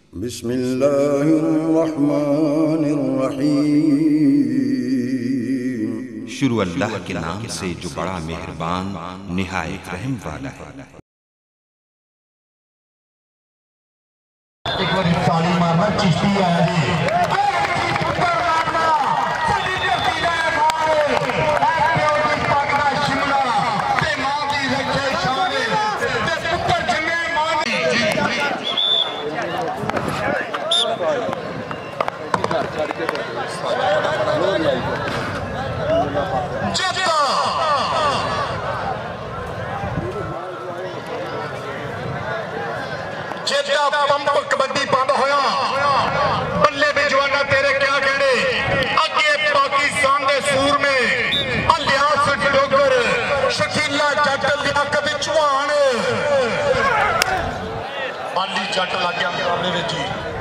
बिस्मिल्लाहिर्रहमानिर्रहीम। शुरू अल्लाह के नाम से जो बड़ा मेहरबान निहायत रहम वाला है। एक बार ताली मारना चिश्ती आया जी। पंप कबड्डी बंद होया बल्ले भी जवाना तेरे क्या कहने अगे पाकिस्तान दे सूर में अलियास डोगर शकीला जट लियाकत चौहान बाली जट लग गया मुकाबले में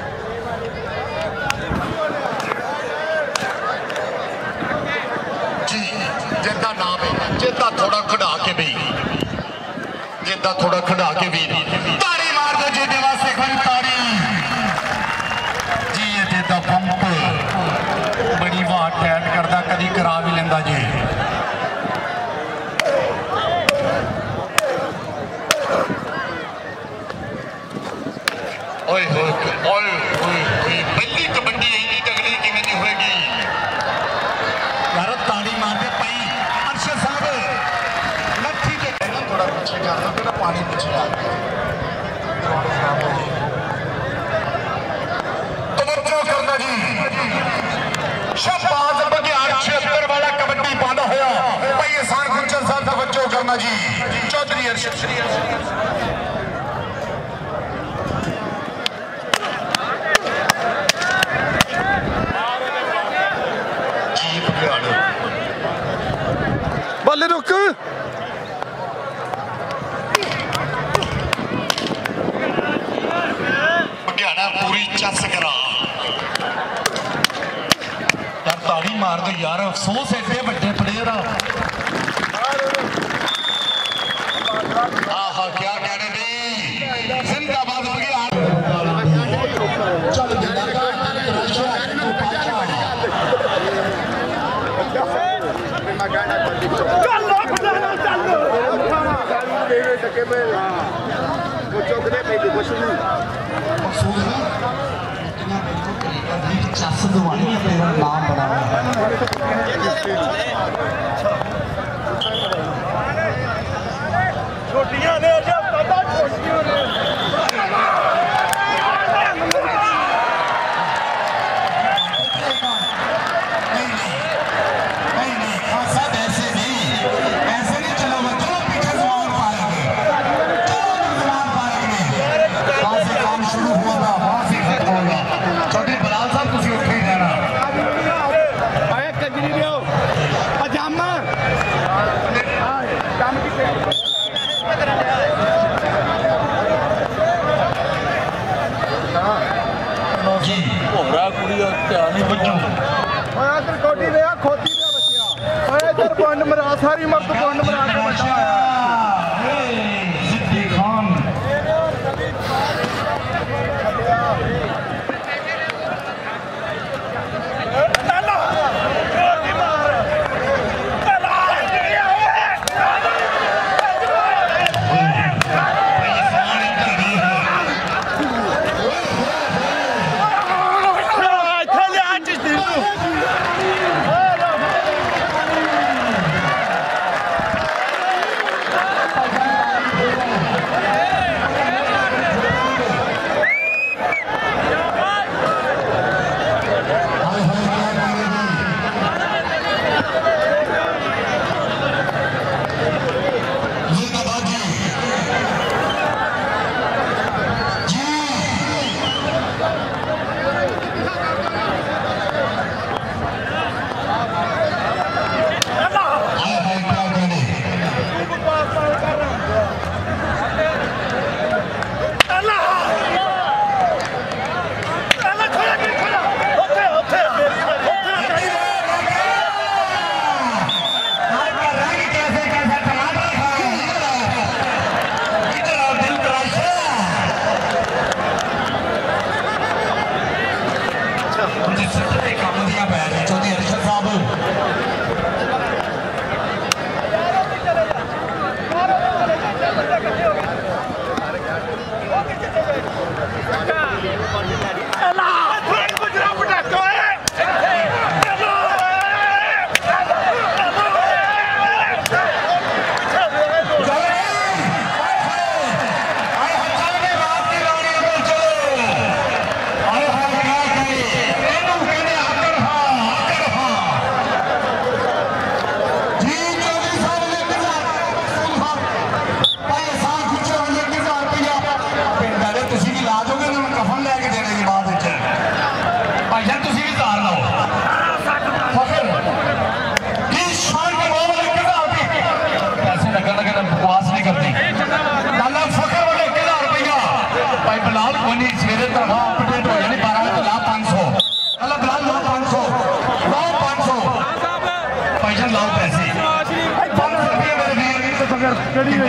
जी जिदा नाम है जिदा थोड़ा खड़ा के भी जिदा थोड़ा खड़ा के भी ताड़ी मार दो जिदे वास्ते खड़ी ताड़ी जी ये जिदा पंप बड़ी वाट टैट करता कदी करा भी लेंदा जी ओए होए ओए ओए पहली कबड्डी इतनी तगड़ी कि नहीं होगी यार ताड़ी मारते पई अरशद साहब लट्ठी के थोड़ा पीछे जाना तो पानी पीछे आ गया तवज्जो करना जी शहबाज बघियाड़ 76 वाला कबड्डी पाना होया भाई एहसान गुज्जर साहब तवज्जो करना जी चौधरी अरशद बल्ले रुक बघियाड़ा पूरी चस करा यार ताड़ी मार दो यार अफसोस एडे बड़े प्लेयर आहा क्या कहने दे जिंदाबाद बघियाड़ चल चस दवानी तेरा नाम बना छोटियां ने सारी मर्द पॉइंट मरा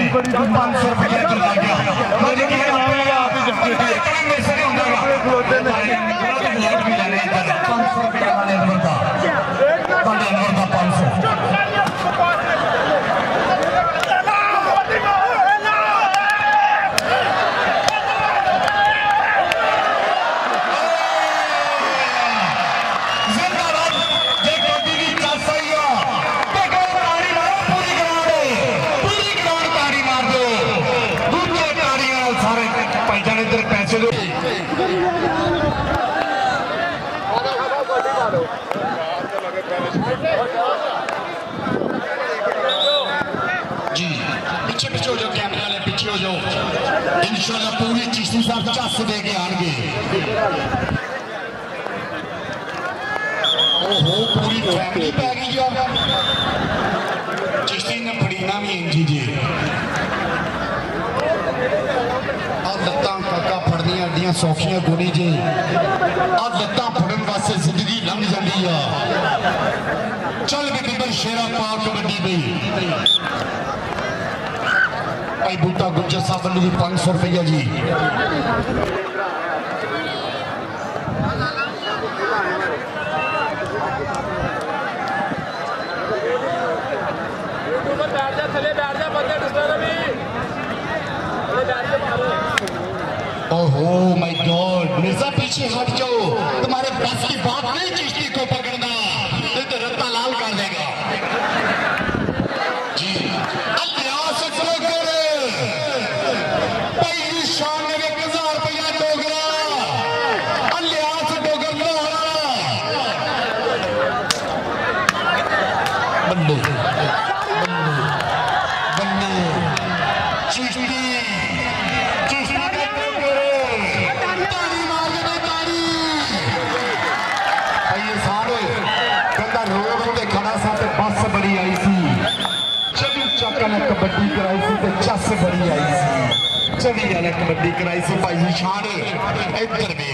500 रुपया चला गया जी पीछे पीछे हो जाओ, कैमरे वाले पीछे हो जाओ। इंशाल्लाह पूरी चिश्ती साहब चस दे के आएंगे। ओहो पूरी फैमिली पै गई है। चिश्ती ने फड़ीना भी इंजी जी लत्तां काका फड़नियां अड्डियां सौखियां गोनी जी। लत्तां फड़न वास्ते जिंदगी लंघ जाती है। चल भी बिबर शेरा पा कबड्डी बई भाई बूटा गुज्जर साहब वालों की 500 रुपया जी। ओहो माय गॉड, मिर्जा पीछे हट जाओ, तुम्हारे बस की बात नहीं चिश्ती को पकड़ना, ये तो रत्ता लाल कर देगा जी। अलियास डोगर पहली शान में 1000 रुपया डोगरा। अलियास डोगर लोहरा बल्लू बल्लू चिश्ती कबड्डी कराई सी ते चस बड़ी आई सी। चली वाले कबड्डी कराई सी भाई निशान इधर भी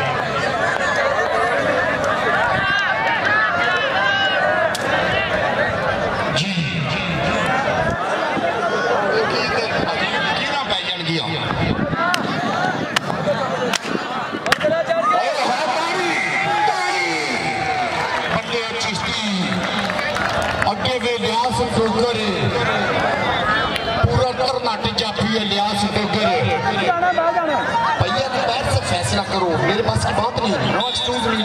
जी किना पै जाएगी बड़े चिश्ती अगे वे लियास डोगर कर्नाटक जाफी इलियास डोगर भैया बैठ से फैसला करो, मेरे पास की बात नहीं। No excuse me.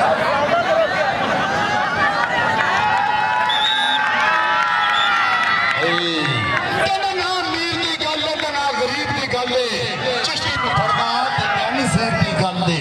ना अमीर की गल है ना गरीब की गल है, चिश्ती को फड़ना पैनी सिर की गल है।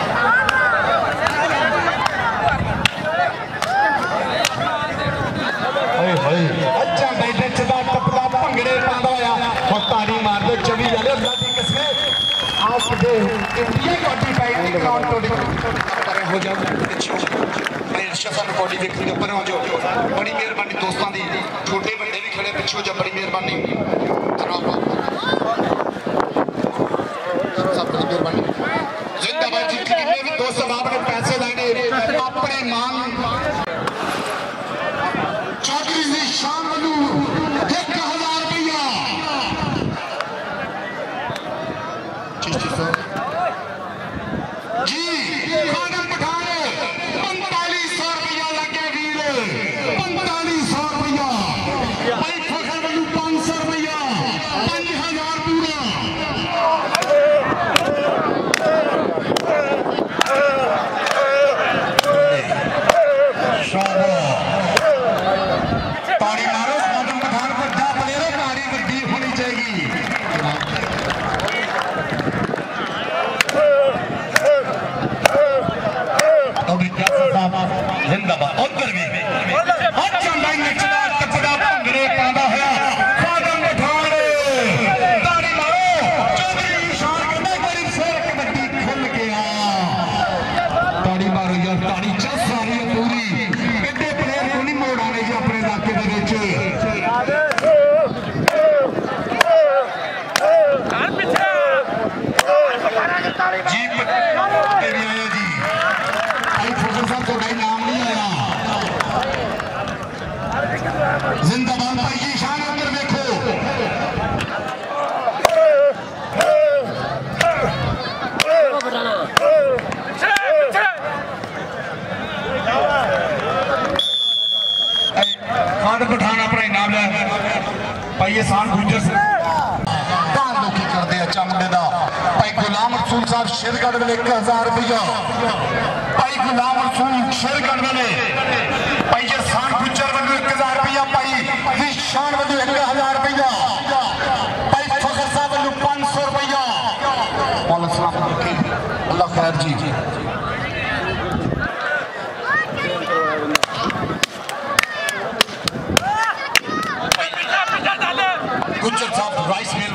अच्छा बैठे चदा टपदा भंगड़े पांदा होया और ताड़ी मार दे 24 वाले अल्लाह दी कसम आप दे इंडिया कोटी पाई ग्राउंड तो परे हो जाओ मैं शफा कोटी देखने ऊपर हो जाओ। बड़ी मेहरबानी दोस्तों दी, छोटे बड़े भी खड़े पीछे हो जाओ, बड़ी मेहरबानी जनाब सब बड़ी मेहरबानी। जिंदाबाद जी जितने भी दोस्त साहब ने पैसे लाने अपने मान चौधरी जी शाम वालू 1000 रुपया चिश्ती साहब जी। खाना पठान 4500 रुपया लगे वीर, 4500 रुपया भाई फखर वालू 500 रुपया 5000 पूरा। ताड़ी मारो खादम पठान को जा प्लेयर ताड़ी वड्डी होनी चाहिए। जिंदाबाद उधर भी अच्छा भाई नचदा टपदा भंगड़े पांदा होया खादम पठान ताड़ी मारो। चौधरी शान कहंदा बड़ी सिर कबड्डी खुल गया। ताड़ी मारो यार, ताड़ी चस रही है पूरी। एडे प्लेयर को नहीं मोड़ आने जी अपने इलाके दे विच। जी तेरी आया जी भाई फखर साहब तो भाई नाम नहीं आया। जिंदाबाद भाई जी शान उधर देखो एहसान गुजर कहां लोकी करते अच्छा मुंडे दा भाई गुलाम रसूल साहब शेरगढ़ वाले 1000 रुपया भाई गुलाम रसूल शेरगढ़ वाले भाई एहसान गुजर वाले 1000 रुपया भाई विशान वाले 1000 रुपया भाई फखर साहब वाले 500 रुपया मौला सलाम अल्लाह खैर जी गुज्जर साहब राइस मिल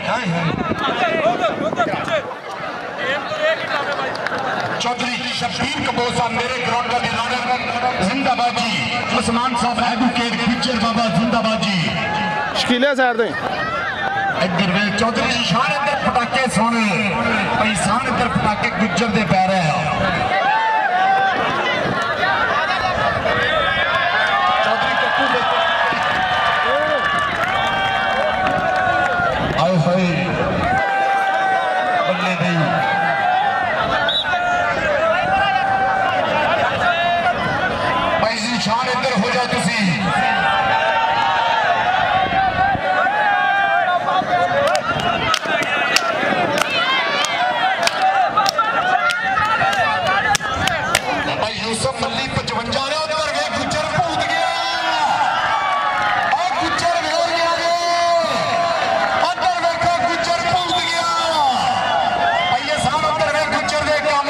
चौधरी शब्बीर कपूर साहब मेरे ग्राउंड का डिजाइनर जिंदाबाद जी उस्मान साहब एडवोकेट गुज्जर बाबा जिंदाबाद जी शकीले साइड दे इधर वे चौधरी शान इधर पटाके सुन भाई शान इधर पटाके गुज्जर दे पै रहे हैं चौधरी कपूर आए हाय बल्ले नहीं भाई जी शान इधर हो जाओ तुसी भाई यूसुफ मल्ली 55 ने उधर गए गुज्जर भूत गया और गुज्जर वेर गया उधर देखो गुज्जर भूत गया भाई ये साहब उधर वे गुज्जर दे काम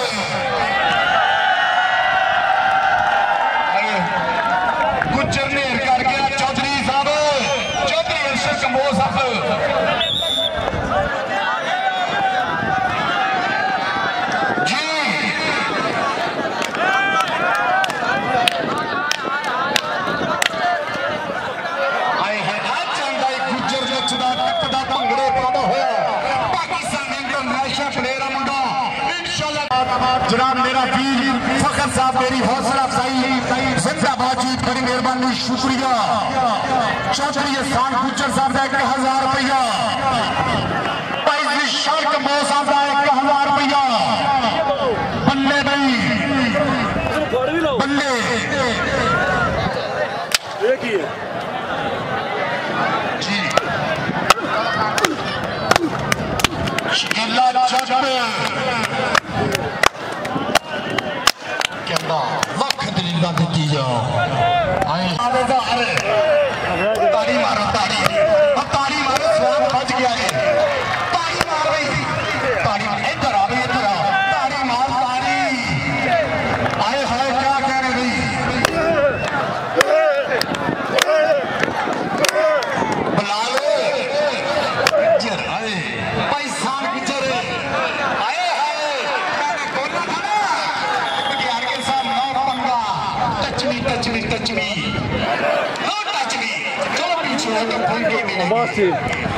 गुज्जर ने कर गया चौधरी साहब चौधरी अरशद कमो साहब जी आए हैं आज चंदा एक गुज्जर जो चुदा टपदा भंगड़े पादा होया पाकिस्तान इंटरनेशनल प्लेयर मुंडा इंशाल्लाह जनाब मेरा वीर फखर साहब मेरी हौसला अफजाई जिंदाबाद जी बड़ी मेहरबानी शुक्रिया चौधरी एहसान गुज्जर साहब का 1000 रुपया भाई विशाल कमो साहब का 1000 रुपया बल्ले भाई बल्ले जी शकीला जट कहता लख दलील दी जाओ ताड़ी मारो ताड़ी ताड़ी मारो स्वाद बच गया है ताड़ी मार भाई ताड़ी मार इधर आ भाई इधर आ ताड़ी मार ताड़ी आए हाय क्या कह रहे भाई बुला लो गुज्जर आए भाई शान गुज्जर आए हाय मैंने बोला था ना यार के साथ नौ पंगा touch me no touch me चलो पीछे हो तो कोई गेम ही नहीं बस ठीक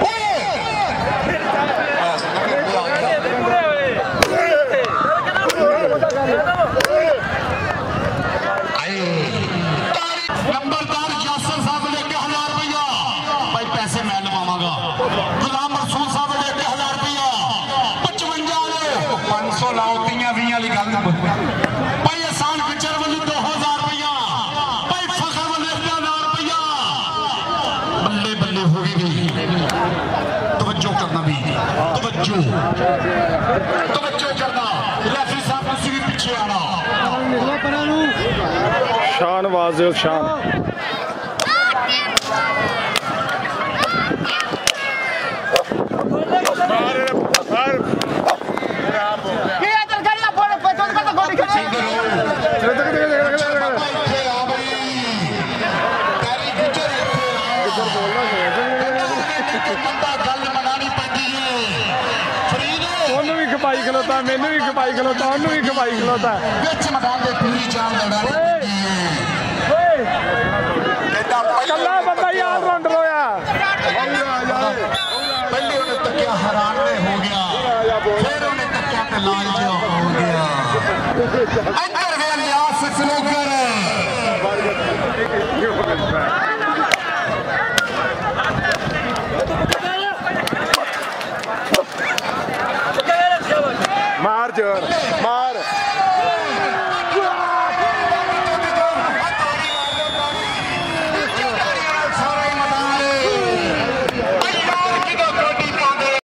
नंबरदार यासर साहब ने 1000 रुपया भाई पैसे मैं लवावांगा गुलाम रसूल साहब ने 1000 रुपया 55 लो 500 लाओ 20 वाली गल भाई एहसान गुज्जर वाली 2000 रुपया भाई फखर वाले 1000 रुपया बल्ले बल्ले हो गई भी तवज्जो करना भी तवज्जो करना रेफरी साहब किसी भी पीछे आना शान वाजिल शान खपाई खलोता मैनू भी खपाई खलोता उन्होंने भी खपाई खलोता कला बंदा यार रंड रोया पहले उन्हें तकिया हैरान हो गया फिर उन्हें तकिया पे लाल जो हो गया अंदर गया लियास स्लोकर मार जोर